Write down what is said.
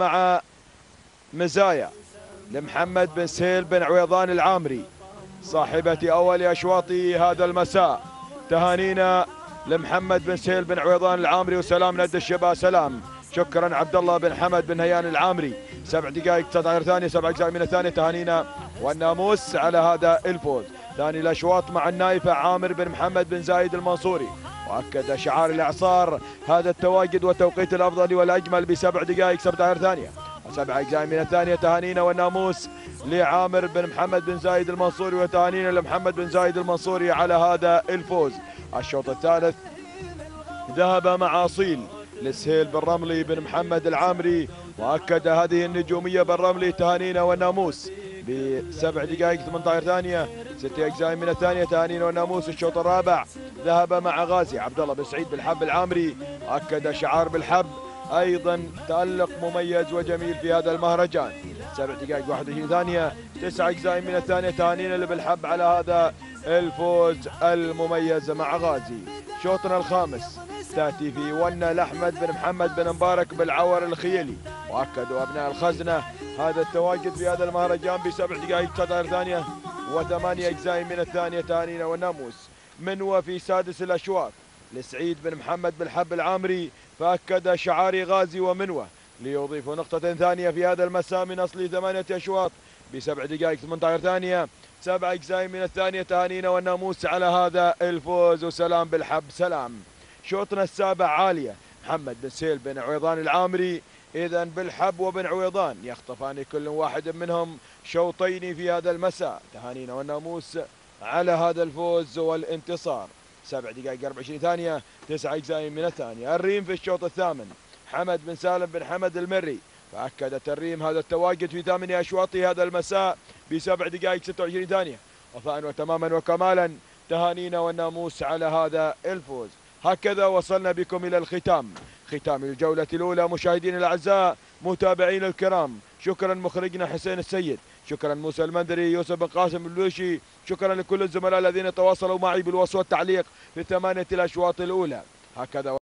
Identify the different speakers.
Speaker 1: مع مزايا لمحمد بن سهيل بن عويضان العامري صاحبة أول أشواط هذا المساء. تهانينا لمحمد بن سهيل بن عويضان العامري وسلام ند الشباب. سلام. شكرا عبد الله بن حمد بن هيان العامري. 7 دقائق 19 ثانية 7 أجزاء من الثانية. تهانينا والناموس على هذا الفوز. ثاني الأشواط مع النايفة عامر بن محمد بن زايد المنصوري، وأكد شعار الإعصار هذا التواجد والتوقيت الأفضل والأجمل ب7 دقائق 17 ثانية و7 أجزاء من الثانية. تهانينا والناموس لعامر بن محمد بن زايد المنصوري، وتهانينا لمحمد بن زايد المنصوري على هذا الفوز. الشوط الثالث ذهب مع أصيل لسهيل بن رملي بن محمد العامري، وأكد هذه النجومية بن رملي. تهانينا والناموس ب7 دقائق 18 ثانية 6 أجزاء من الثانية. تهانينا والناموس. الشوط الرابع ذهب مع غازي عبد الله بن سعيد بالحب العامري، أكد شعار بالحب أيضا تألق مميز وجميل في هذا المهرجان. 7 دقائق 21 ثانية 9 أجزاء من الثانية. تهانينا لبالحب على هذا الفوز المميز مع غازي. شوطنا الخامس تأتي في ونة لأحمد بن محمد بن مبارك بالعور الخيلي، وأكدوا أبناء الخزنة هذا التواجد في هذا المهرجان ب7 دقائق 19 ثانية و8 أجزاء من الثانية. تهانينا والناموس. منوة في سادس الأشواط لسعيد بن محمد بالحب العامري، فأكد شعار غازي ومنوة ليضيف نقطة ثانية في هذا المساء من أصل 8 أشواط ب7 دقائق 18 ثانية 7 أجزاء من الثانية. تهانينا والناموس على هذا الفوز وسلام بالحب. سلام. شوطنا السابع عالية محمد بن سهيل بن عويضان العامري، إذا بالحب وبن عويضان يخطفان كل واحد منهم شوطين في هذا المساء. تهانينا والناموس على هذا الفوز والانتصار. 7 دقائق 24 ثانية 9 أجزاء من الثانية. الريم في الشوط الثامن حمد بن سالم بن حمد المري، فأكدت الريم هذا التواجد في 8 أشواط هذا المساء ب7 دقائق 26 ثانية وفاء وتماما وكمالا. تهانينا والناموس على هذا الفوز. هكذا وصلنا بكم إلى ختام الجولة الأولى. مشاهدينا الأعزاء متابعين الكرام، شكرا مخرجنا حسين السيد، شكرا موسى المندري، يوسف بن قاسم اللوشي، شكرا لكل الزملاء الذين تواصلوا معي بالوصف والتعليق في 8 الأشواط الأولى. هكذا